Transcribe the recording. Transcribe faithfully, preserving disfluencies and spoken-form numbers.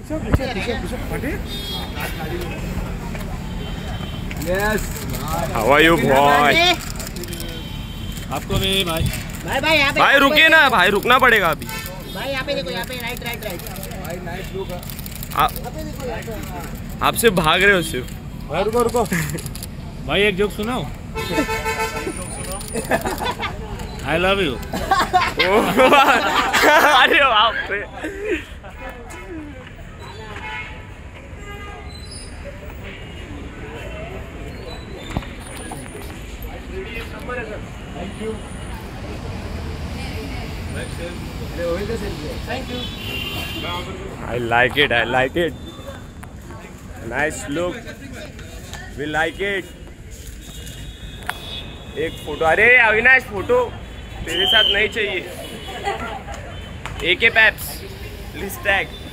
How are you boy? आपको भी भाई भाई भाई यहाँ पे भाई रुकिए ना भाई, रुकना पड़ेगा अभी भाई। यहाँ पे देखो, यहाँ पे राइट राइट राइट भाई। नाइस लुक है। आप आप सिर्फ भाग रहे हो सिर्फ। भाई रुको रुको भाई, एक जोक सुनाओ। I love you. अरे बाप रे। Thank you. Thank you. I like it, I like it. Nice look. We like it. एक फोटो, अरे अविनाश फोटो तेरे साथ नहीं चाहिए। ए के पैप्स प्लीज टैग।